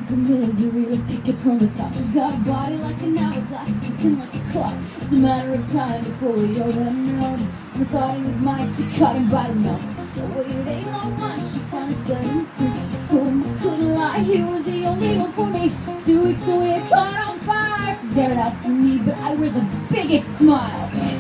is a misery, let's take it from the top. She's got a body like an hourglass, ticking like a clock. It's a matter of time before we all unknown. And I thought he was mine, she caught him by the mouth. I waited 8 long months, she finally set him free. I told him I couldn't lie, he was the only one for me. 2 weeks away, I caught on fire. She stared out for me, but I wear the biggest smile.